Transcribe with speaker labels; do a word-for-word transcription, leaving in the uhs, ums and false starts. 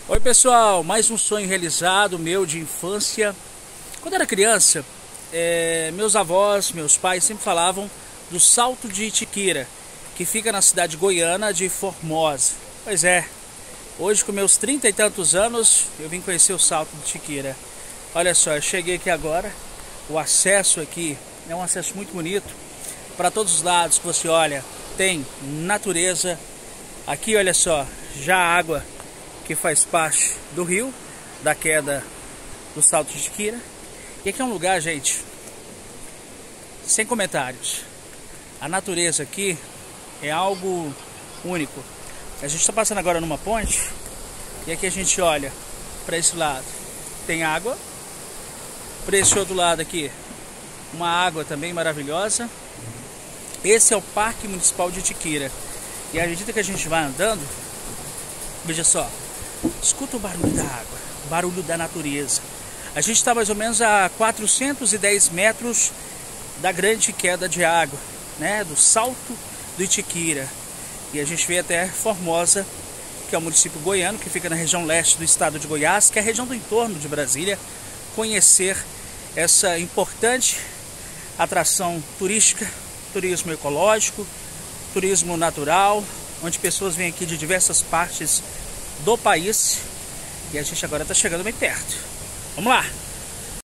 Speaker 1: Oi pessoal, mais um sonho realizado meu de infância. Quando era criança, é, meus avós, meus pais sempre falavam do Salto de Itiquira, que fica na cidade goiana de Formosa. Pois é, hoje com meus trinta e tantos anos, eu vim conhecer o Salto de Itiquira. Olha só, eu cheguei aqui agora, o acesso aqui é um acesso muito bonito. Para todos os lados que você olha, tem natureza. Aqui, olha só, já a água que faz parte do rio, da queda do Salto de Itiquira. E aqui é um lugar, gente, sem comentários. A natureza aqui é algo único. A gente está passando agora numa ponte e aqui a gente olha para esse lado, tem água. Para esse outro lado aqui, uma água também maravilhosa. Esse é o Parque Municipal de Itiquira. E à medida que a gente vai andando, veja só, escuta o barulho da água, o barulho da natureza. A gente está mais ou menos a quatrocentos e dez metros da grande queda de água, né, do Salto do Itiquira. E a gente veio até Formosa, que é o município goiano, que fica na região leste do estado de Goiás, que é a região do entorno de Brasília, conhecer essa importante atração turística, turismo ecológico, turismo natural, onde pessoas vêm aqui de diversas partes do país. E a gente agora está chegando bem perto. Vamos lá!